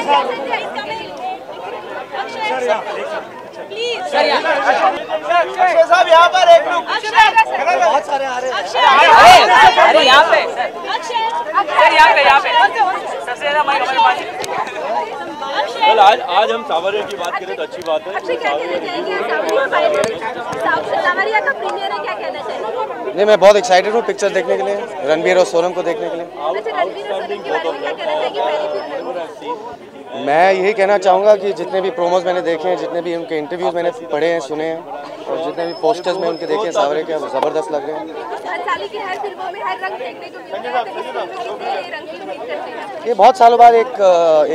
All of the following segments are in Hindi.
अक्षय साहब यहाँ पर एक लोग बहुत सारे आ रहे हैं। अरे यहाँ पे यहाँ पे सबसे ज्यादा माइक हमारे पास। आज हम सावरिया की बात करें तो अच्छी बात है। अक्षय क्या कहना चाहेंगे? सावरिया का प्रीमियर है, क्या कहना चाहेंगे? नहीं, मैं बहुत एक्साइटेड हूँ पिक्चर देखने के लिए, रणबीर और सोनम को देखने के लिए। अच्छा, रणबीर और सोनम के बारे में क्या कहना चाहेंगे? पहली फिल्म मैं यही कहना चाहूँगा कि जितने भी प्रोमोज मैंने देखे हैं, जितने भी उनके इंटरव्यूज़ मैंने पढ़े हैं, सुने हैं, और जितने भी पोस्टर्स में उनके देखे हैं सावरिया के, ज़बरदस्त लग रहे हैं। भंसाली की हर फिल्मों में हर रंग देखने को मिलता है, तो इस फिल्म में कितने रंग की उम्मीद करते हैं? ये बहुत सालों बाद एक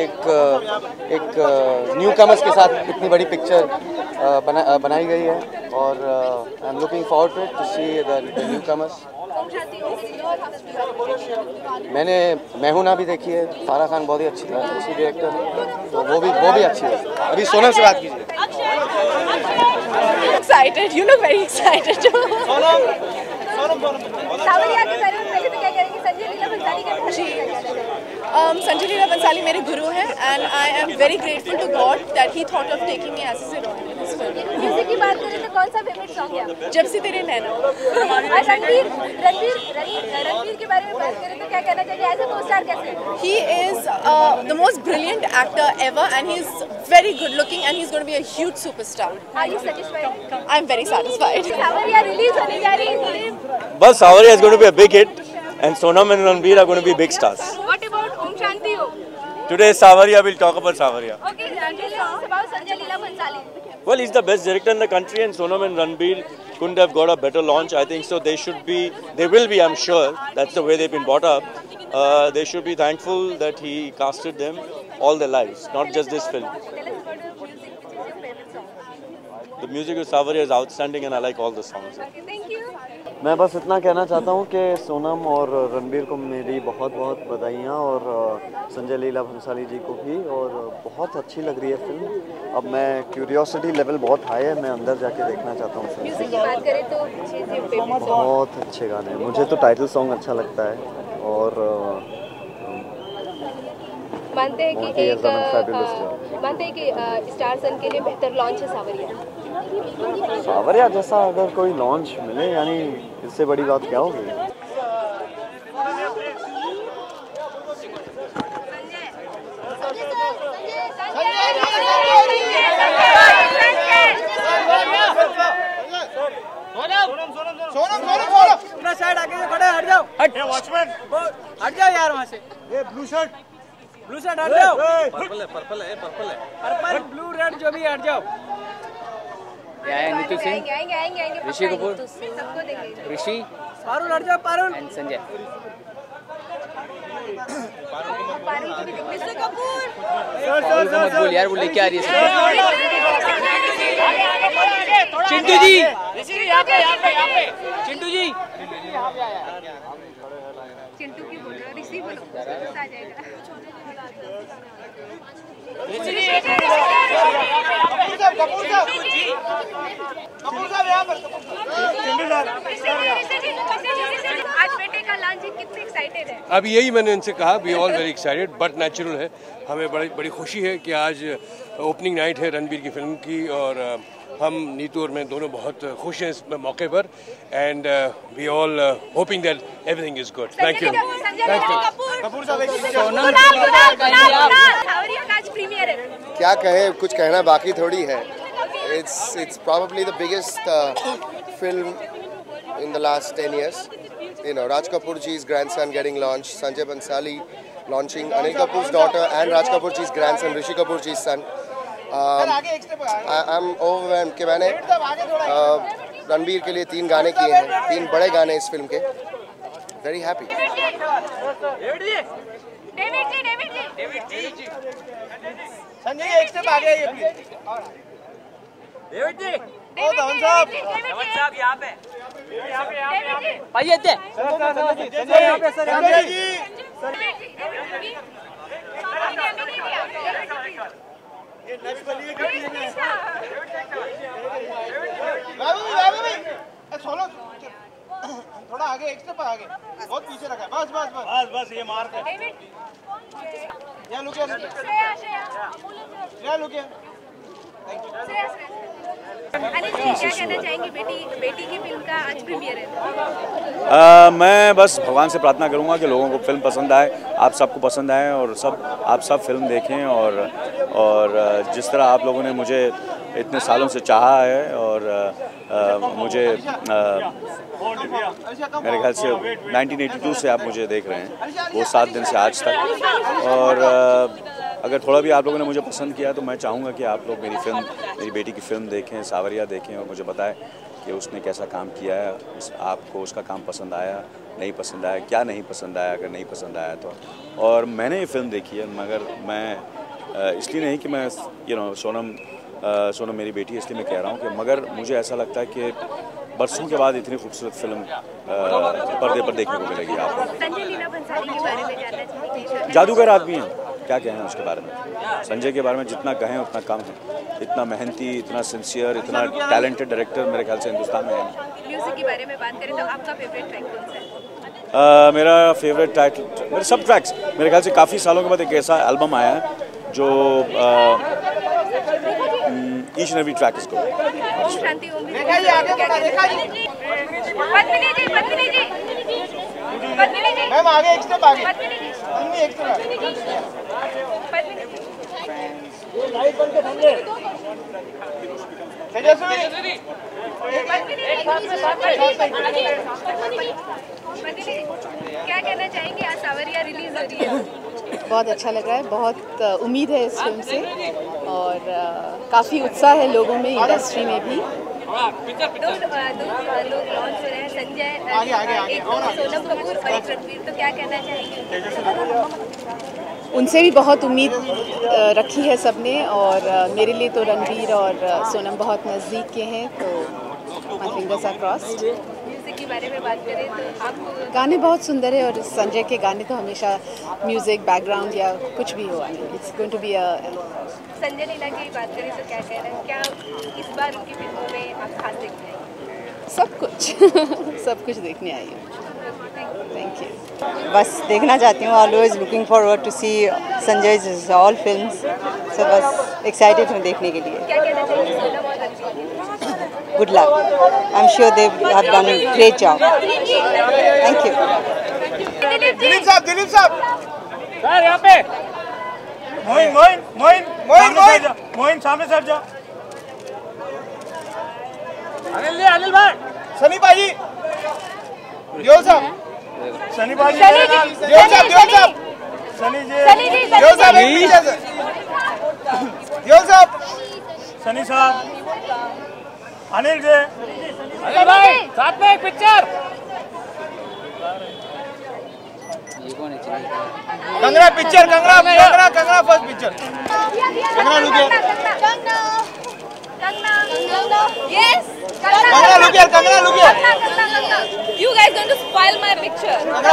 न्यू कमर्स के साथ इतनी बड़ी पिक्चर बनाई गई है, और I am looking forward to it to see the newcomers. मैंने मैं हूं ना भी देखी है, फारा खान बहुत ही अच्छी डायरेक्टर है, तो वो भी अच्छी है। अभी सोनम से बात कीजिए। Excited, you look very excited. सावरिया के बारे में पहले तो क्या करेंगे? संजय लीला भंसाली के बारे में क्या कहना चाहेंगे? संजय लीला भंसाली मेरे गुरु हैं, and I am very grateful to God that he thought of taking me as a role in this film. Music की बात करें तो कौन सा फेवरेट सॉन्ग है? जब से तेरे नैना। रणबीर के बारे में बात करें तो क्या कहना चाहिए? एज ए को स्टार कैसे? He is the most brilliant actor ever, and he is very good looking, and he's going to be a huge superstar. Are you satisfied? I'm very satisfied. Saawariya release होने जा रही है। बस सावरिया is going to be a big hit, and Sonam and Ranbir are going to be big stars. What about Om Shanti Om? Today Savarya will talk about Savarya. Okay, about Sanjay Leela Bhansali. Well, he's the best director in the country, and Sonam and Ranbir couldn't have got a better launch. I think so. They will be. I'm sure that's the way they've been brought up. They should be thankful that he casted them all their lives, not just this film. Tell us about the music. Which is your favorite song? The music of Savarya is outstanding, and I like all the songs. Okay, thank you. मैं बस इतना कहना चाहता हूँ कि सोनम और रणबीर को मेरी बहुत बहुत बधाइयाँ, और संजय लीला भंसाली जी को भी, और बहुत अच्छी लग रही है फिल्म। अब मैं क्यूरियोसिटी लेवल बहुत हाई है, मैं अंदर जाके देखना चाहता हूँ फिल्म। म्यूजिक की बात करें तो बहुत अच्छे गाने, मुझे तो टाइटल सॉन्ग अच्छा लगता है, और मानते हैं कि स्टार सन के लिए बेहतर लॉन्च है सावरिया। सावरिया जैसा अगर कोई लॉन्च मिले, यानी इससे बड़ी बात क्या होगी। साइड आगे से खड़े, हट जाओ। वॉचमैन हट जाओ यार वहाँ से। ये ब्लू शर्ट हट जाओ। पर्पल है पर्पल ब्लू रेड जो भी, हट जाओ। नीतू सिंह, आएंगे ऋषि कपूर, सबको देंगे। ऋषि, पारुल हट जाओ, पारुल एंड संजय। ऋषि कपूर मत बोल यार, वो लेके आ रही है। चिंटू जी, यहाँ पे चिंटू जी। चिंटू की बोल रहे हो? ऋषि बोलो, आ जाएगा। आज बेटे का लॉन्च, कितने एक्साइटेड है? अब यही मैंने इनसे कहा, we all very excited, but natural है। हमें बड़ी खुशी है कि आज ओपनिंग नाइट है रणबीर की फिल्म की, और हम नीतू और मैं दोनों बहुत खुश हैं इस मौके पर, and we all hoping that everything is good. Thank you. क्या कहें, कुछ कहना बाकी थोड़ी है। It's probably the biggest film in the last 10 years. You know, Raj Kapoor ji's grandson getting launched, Sanjay Bhansali launching, Anil Kapoor's daughter and Raj Kapoor ji's grandson, Rishi Kapoor ji's son. I'm overwhelmed कि मैंने रणबीर के लिए 3 गाने किए हैं, 3 बड़े गाने इस फिल्म के। Very happy. David ji Sanjay एक स्टेप आगे आइए प्लीज। डेविड जी, ओ धवन साहब यहाँ पे आइए थे। संजय यहाँ पे, सर संजय जी। ये नेक्स्ट बलिए की टीम है। बाबू भाई सोलो थोड़ा आगे। आगे एक स्टेप आगे, बहुत पीछे रखा है, बस बस बस बस ये मार्क है। या लुक या अनिल जी, क्या कहना चाहेंगे? बेटी की फिल्म का आज प्रीमियर है। मैं बस भगवान से प्रार्थना करूंगा कि लोगों को फिल्म पसंद आए, आप सबको पसंद आए और आप सब फिल्म देखें और जिस तरह आप लोगों ने मुझे इतने सालों से चाहा है और मुझे मेरे ख्याल से 1982 से आप मुझे देख रहे हैं, वो 7 दिन से आज तक, और अगर थोड़ा भी आप लोगों ने मुझे पसंद किया तो मैं चाहूँगा कि आप लोग मेरी बेटी की फ़िल्म देखें, सावरिया देखें और मुझे बताएं कि उसने कैसा काम किया है, आपको उसका काम पसंद आया, नहीं पसंद आया, क्या नहीं पसंद आया, अगर नहीं पसंद आया तो। और मैंने ये फ़िल्म देखी है, मगर मैं इसलिए नहीं कि मैं सोनम मेरी बेटी है इसलिए मैं कह रहा हूँ कि मगर मुझे ऐसा लगता है कि बरसों के बाद इतनी खूबसूरत फिल्म पर्दे पर देखने को मिलेगी आपको। संजय लीला भंसाली के बारे में जानना चाहते जादूगर आदमी है, क्या कहें उसके बारे में। संजय के बारे में जितना कहें उतना कम है, इतना मेहनती, इतना सिंसियर, इतना टैलेंटेड डायरेक्टर मेरे ख्याल से हिंदुस्तान में है नहीं। म्यूजिक के बारे में बात करें तो आपका फेवरेट ट्रैक कौन सा है? मेरा फेवरेट ट्रैक, मेरे सब ट्रैक्स, मेरे ख्याल से काफ़ी सालों के बाद एक ऐसा एल्बम आया है जो each and every track is good. Shanti Om ma'am आगे एक स्टेप आगे, एक लाइट बंद के सामने क्या कहना चाहेंगे? आज सावरिया रिलीज हो रही है, बहुत अच्छा लग रहा है, बहुत उम्मीद है इस फिल्म से और काफ़ी उत्साह है लोगों में, इंडस्ट्री में भी। दो लोग लॉन्च हो रहे हैं, संजय, एक सोनम कपूर और एक रणबीर, तो क्या कहना चाहेंगे? उनसे भी बहुत उम्मीद रखी है सबने और मेरे लिए तो रणबीर और सोनम बहुत नज़दीक के हैं, तो my fingers are crossed. Music के बारे में बात करें तो आपको गाने बहुत सुंदर है और संजय के गाने तो हमेशा म्यूजिक बैकग्राउंड या कुछ भी हो, it's going to be a. Sanjay Leela की बात करें तो क्या कह रहे हैं, क्या इस बार उनकी फिल्मों में आप खास देखते हैं? सब कुछ सब कुछ देखने आई हूँ। Thank you. बस देखना चाहती हूँ, always looking forward to see Sanjay all films, so बस एक्साइटेड हूँ देखने के लिए। क्या कहना चाहिए सोनम और Ranbir? Good luck, I am sure they have done a great job. Thank you. Dilip साहब सर यहाँ पे मोइन सामने से हट जाओ। अनिल भाई, सनी भाई, दियोल साहब, सनी भाई, दियोल साहब, सनी जी, दियोल साहब, दियोल साहब, सनी साहब, अनिल जी, अनिल भाई साथ में एक picture. Kangana picture, Kangana first picture, Kangana look here, Yes. Kangana look here. You guys going to spoil my picture?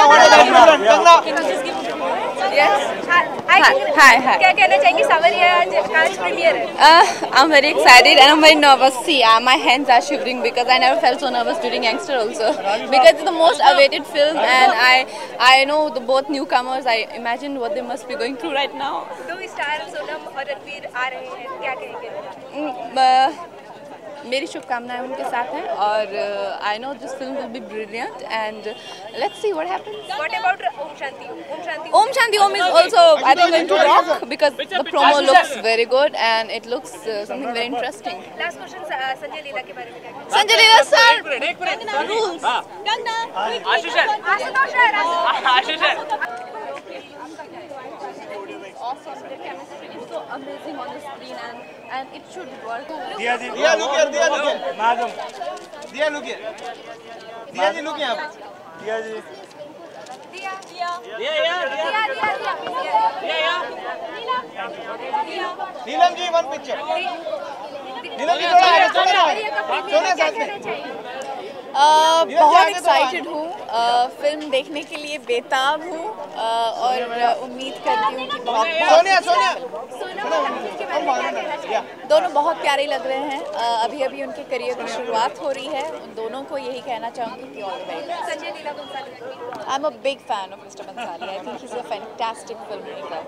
Yes. Hi. क्या कहना चाहेंगे? सावरिया आज प्रीमियर है। I'm very excited and I'm very nervous. See, my hands are shivering because I never felt so nervous during Youngster also. Because it's the most awaited film and I know the both newcomers. I imagine what they must be going through right now. दो स्टार सोनम और रणबीर आ रहे हैं, क्या कहेंगे? मेरी शुभकामनाएं उनके साथ हैं और I know this film will be brilliant and let's see what happens. What about Om Shanti? Om Shanti Om is also I think going to rock because the promo looks very good and it looks something very interesting. Last question, Sanjay Leela के बारे में क्या कहेंगे? Sanjay Leela sir, rules. awesome. The chemistry is so amazing on the screen and it should work. दिया look here, मालूम, दिया look here, दिया जी look यहाँ, दिया जी, नीलम जी one picture, नीलम जी थोड़ा आगे, सोने साथ में। बहुत एक्साइटेड हूँ, फिल्म देखने के लिए बेताब हूँ और उम्मीद करती हूँ कि दोनों बहुत प्यारे लग रहे हैं। अभी अभी उनके करियर की शुरुआत हो रही है, उन दोनों को यही कहना चाहूँगी कि all the very best. I am a big fan of mister Bhansali. I think he is a fantastic film maker.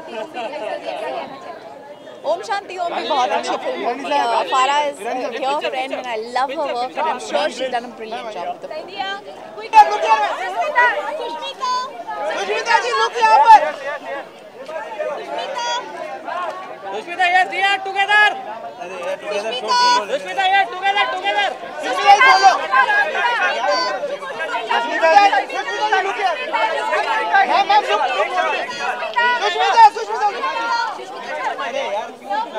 Om Shanti Om भी बहुत अच्छी फिल्म होगी। Farah is here friend and I love her work and I am sure she has done a brilliant job with the film. Sushmita ji look यहां पर। Sushmita yes we are together. Sushmita yes together Sushmita ji बोलो। Sushmita look here. Ma'am look. Sushmita अरे यार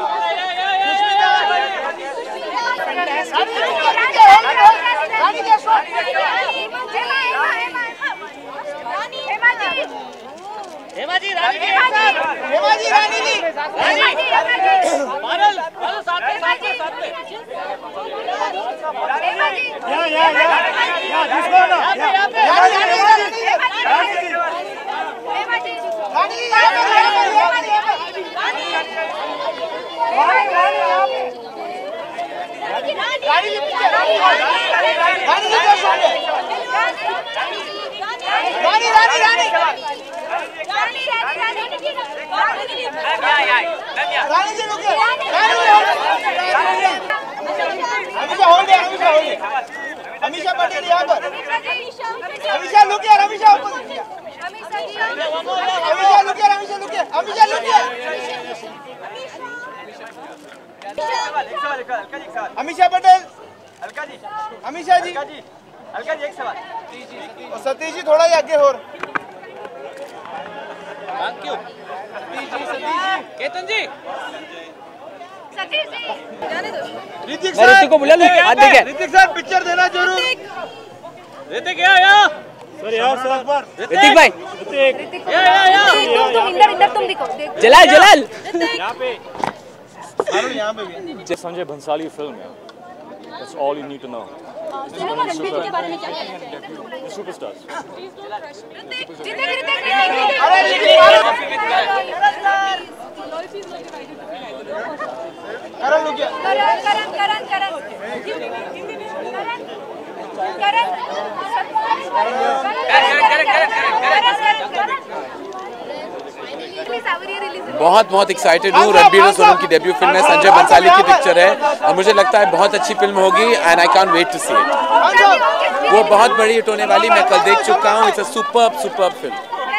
हेमा जी रानी जी पारुल साथ में या जिसको ना यहां पे अमीशा पटेल यहाँ पर। अमीशा लुक यार, अमीशा ऊपर। अमीशा लुक यार, अमीशा लुक यार, अमीशा लुक यार। अमीशा पटेल, अमीशा जी, एक सवाल। और सतीश जी थोड़ा ही आगे हो। Thank you. सतीश जी, केतन जी, सतीश जी, जाने दो। ऋतिक सर, ऋतिक को बुला लो। ऋतिक सर पिक्चर देना जरूर। ऋतिक या सर यार सर ऋतिक भाई, ऋतिक या तुम इंदर तुम दिखो। जलाल यहाँ पे यहाँ पे भी संजय भंसाली फिल्म है। That's all you need to know. Superstars. बहुत एक्साइटेड हूँ। रणबीर और सोनम की डेब्यू फिल्म है, संजय बंसाली की पिक्चर है और मुझे लगता है बहुत अच्छी फिल्म होगी and I can't wait to see it. वो बहुत बड़ी हिट होने वाली, मैं कल देख चुका हूँ। It's a superb film.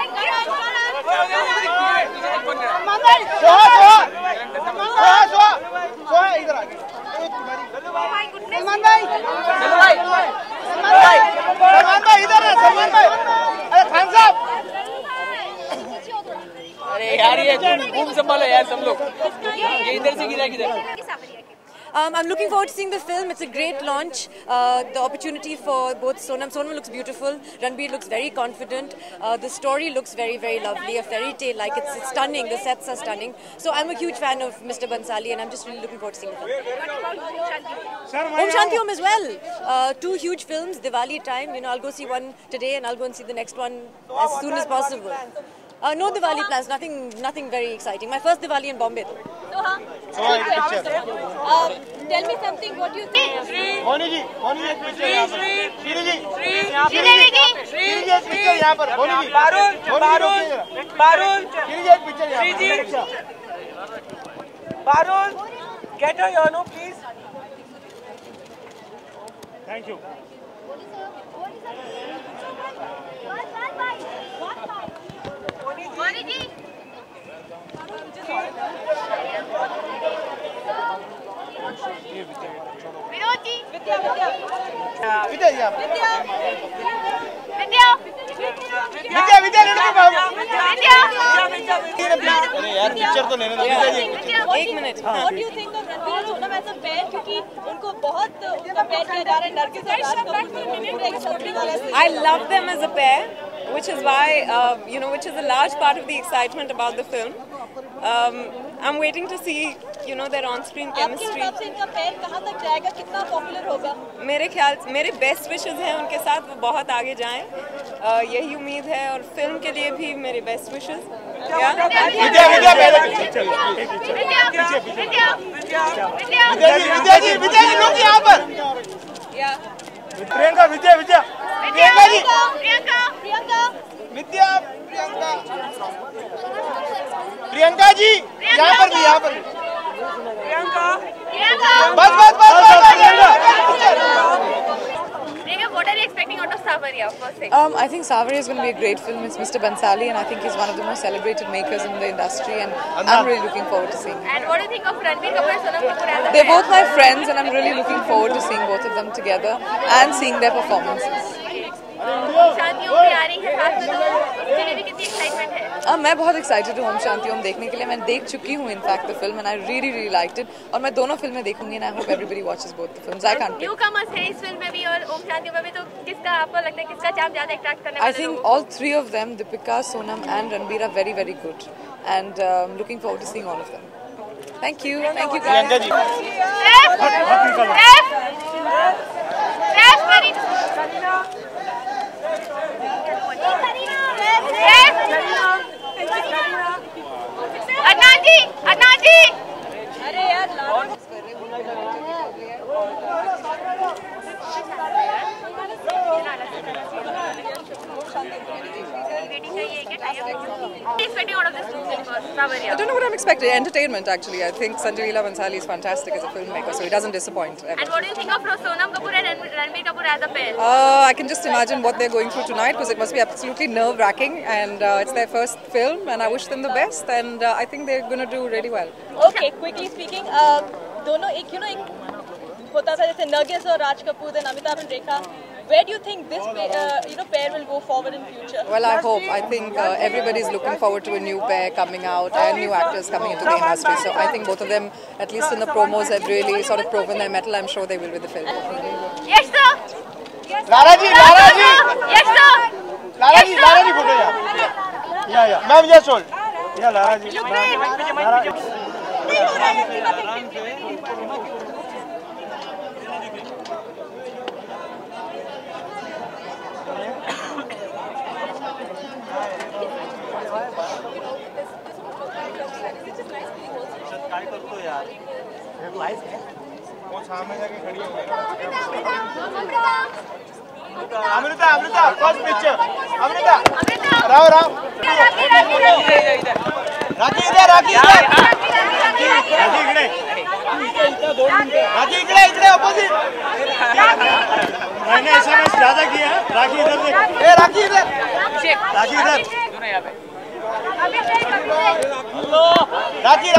अरे यार ये घूम संभालो यार सब लोग, ये इधर से किधर। I'm looking forward to seeing the film. It's a great launch. The opportunity for both Sonam looks beautiful. Ranbir looks very confident. The story looks very, very lovely. A fairy tale, like it's stunning. The sets are stunning. So I'm a huge fan of Mr. Bhansali, and I'm just really looking forward to seeing the film. Om Shanti Om as well. Two huge films, Diwali time. You know, I'll go see one today, and I'll go and see the next one as soon as possible. No Diwali plans. Nothing very exciting. My first Diwali in Bombay, though. Tell me something. What do you think? Moni जी एक पिक्चर यहाँ पर। श्री जी एक पिक्चर यहाँ पर। मोनी जी, पारुल, श्री जी एक पिक्चर यहाँ पर। Parul, get her here, no please. Thank you. Moni जी। विनोद जी, विद्या यार पिक्चर तो लेने दो। एक minute. What do you think of Ranbir and Sonam as a pair? क्योंकि उनको बहुत उनका पेयर किया जा रहा है डर के साथ। I love them as a pair, which is why which is a large part of the excitement about the film. I'm waiting to see, you know, their on-screen chemistry. आपके हिसाब से इनका पैर कहाँ तक जाएगा, कितना पॉपुलर होगा? मेरे बेस्ट विशेस हैं उनके साथ, वो बहुत आगे जाएं, यही उम्मीद है, और फिल्म के लिए भी मेरे बेस्ट विशेस। विद्या जी लोग यहाँ पर। प्रियंका विद्या विद्या प्रियंका जी विद्या प्रियंका जी यहाँ पर भी प्रियंका बस बस बस What are you expecting out of Savarya? I think Savarya is going to be a great film. It's Mr. Bansali, and I think he's one of the most celebrated makers in the industry, and I'm really looking forward to seeing him. And what do you think of Ranbir Kapoor and Sonam Kapoor as a They're both my friends, and I'm really looking forward to seeing both of them together and seeing their performances. शांति ओम भी आ रही है साथ में, तो उसके लिए भी कितनी एक्साइटमेंट है? मैं बहुत एक्साइटेड हूँ ओम शांति ओम देखने के लिए। मैं देख चुकी हूँ in fact the film, and I really liked it, और मैं दोनों फिल्में देखूंगी, and I hope everybody watches both the films. I can't newcomers है इस फिल्म में भी और ओम शांति में भी, तो किसका आपको लगता है किसका चाप ज्यादा अट्रैक्ट करने वाला है? I think all three of them, Deepika, Sonam and Ranbir, are very very good, and looking forward to seeing all of them. Thank you guys. Adnan जी अरे यार I don't know what I'm expecting. Entertainment, actually. I think Sanjay Leela Bhansali is fantastic as a filmmaker, so he doesn't disappoint ever. And what do you think of Sonam Kapoor and Ranbir Kapoor as a pair? I can just imagine what they're going through tonight, because it must be absolutely nerve-wracking, and it's their first film, and I wish them the best, and I think they're going to do really well. Okay, quickly speaking, दोनों एक होता था जैसे नर्गिस और Raj Kapoor and Amitabh and Rekha. Where do you think this pair will go forward in future? Well, I hope. I think everybody's looking forward to a new pair coming out and new actors coming into the industry. So I think both of them, at least in the promos, have really sort of proven their mettle. I'm sure they will with the film. Yes, sir. Lara ji. Yes, sir. Lara ji photo yeah. Ma'am, just hold. Yeah, Lara ji. Amrita first picture Amrita Rao Rakhi इधर इकडे ऑपोजिट मैंने SMS ज्यादा किया है। राखी इधर देख, राखी इधर दोनों यहाँ पे राखी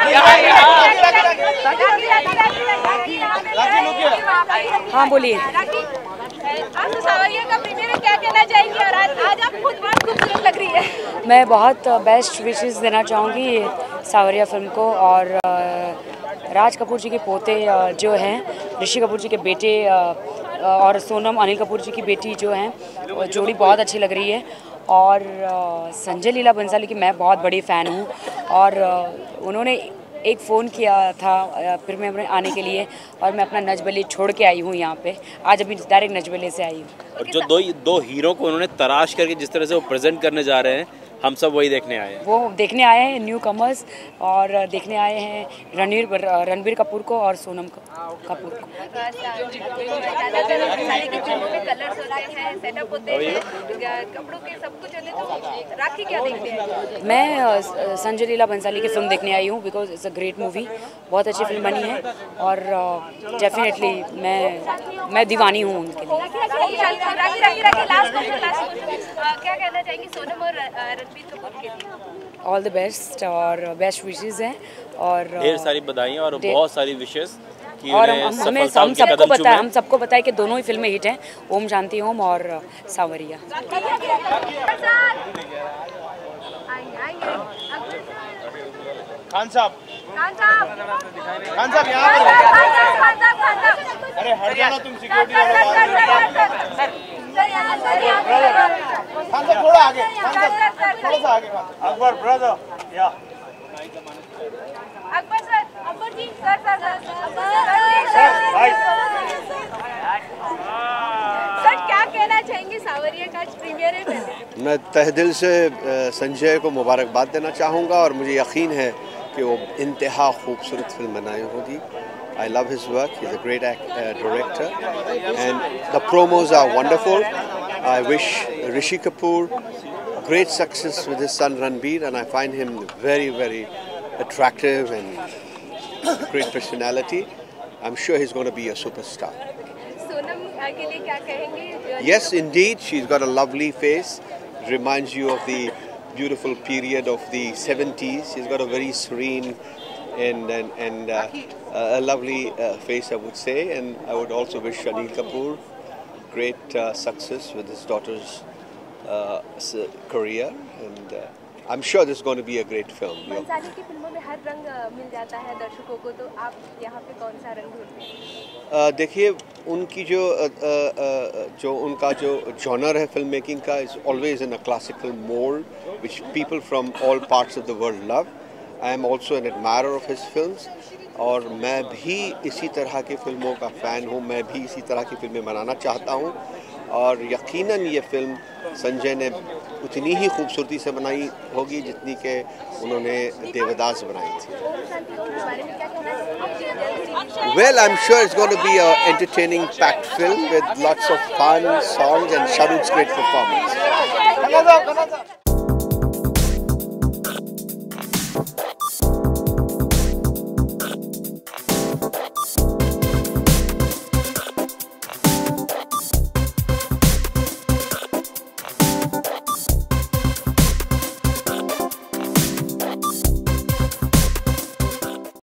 हाँ बोलिए। आज सावरिया का प्रीमियर है, क्या कहना चाहेंगी? और आज आप खुद बहुत खूबसूरत लग रही है। मैं बहुत बेस्ट विशेस देना चाहूँगी सावरिया फिल्म को, और राज कपूर जी के पोते जो हैं, ऋषि कपूर जी के बेटे, और सोनम अनिल कपूर जी की बेटी जो हैं, जोड़ी बहुत अच्छी लग रही है। और संजय लीला बंसाली की मैं बहुत बड़ी फ़ैन हूँ, और उन्होंने एक फ़ोन किया था फिर मैं आने के लिए, और मैं अपना नजबली छोड़ के आई हूँ यहाँ पे। आज अभी डायरेक्ट नजबली से आई हूँ। और जो दो हीरो को उन्होंने तराश करके जिस तरह से वो प्रेजेंट करने जा रहे हैं, हम सब वही देखने आए हैं। वो देखने आए हैं न्यू कमर्स, और देखने आए हैं रणबीर कपूर को और सोनम कपूर को। मैं संजय लीला बंसाली की फिल्म देखने आई हूँ, because it's a great movie, बहुत अच्छी फिल्म बनी है, और डेफिनेटली मैं दीवानी हूँ उनके लिए। क्या कहना चाहेंगी सोनम और रणबीर कपूर के लिए? ऑल द बेस्ट और बेस्ट विशेस हैं, और ढेर सारी बधाइयाँ और बहुत सारी विशेस। और हम सबको पता है कि दोनों ही फिल्में हिट हैं, ओम शांति ओम और सावरिया। खान साहब यहाँ पर। अरे हट जाना तुम, सिक्योरिटी वाले खान साहब थोड़ा आगे, थोड़ा सा आगे। अकबर ब्रदर या अकबर सर, अकबर जी, सर क्या कहना चाहेंगे? सावरिया का प्रीमियर है पहले। मैं तहे दिल से संजय को मुबारकबाद देना चाहूँगा और मुझे यकीन है कि वो इंतहा खूबसूरत फिल्म बनाई होगी। I love his work. He's a great director, and the promos are wonderful. I wish Rishi Kapoor great success with his son Ranbir, and I find him very, very attractive and great personality. I'm sure he's going to be a superstar. Sonam के लिए क्या कहेंगे? Yes, indeed, she's got a lovely face. Reminds you of the beautiful period of the 70s. She's got a very serene and a lovely face, I would say. And I would also wish Anil Kapoor great success with his daughter's career. And I'm sure this is going to be a great film. Bhansali की फिल्मों में हर रंग मिल जाता है दर्शकों को, तो आप यहाँ पे कौन सा रंग ढूंढते हैं? देखिए, उनकी जो उनका जो जॉनर है फिल्म मेकिंग का is always in a classical mold, which people from all parts of the world love. I am also an admirer of his films, और मैं भी इसी तरह की फिल्मों का फ़ैन हूँ। मैं भी इसी तरह की फिल्में बनाना चाहता हूँ, और यकीनन ये फिल्म संजय ने उतनी ही खूबसूरती से बनाई होगी जितनी के उन्होंने देवदास बनाई थी। Well, I'm sure it's going to be an entertaining, packed film with lots of fun, songs, and Shahruk's great performance.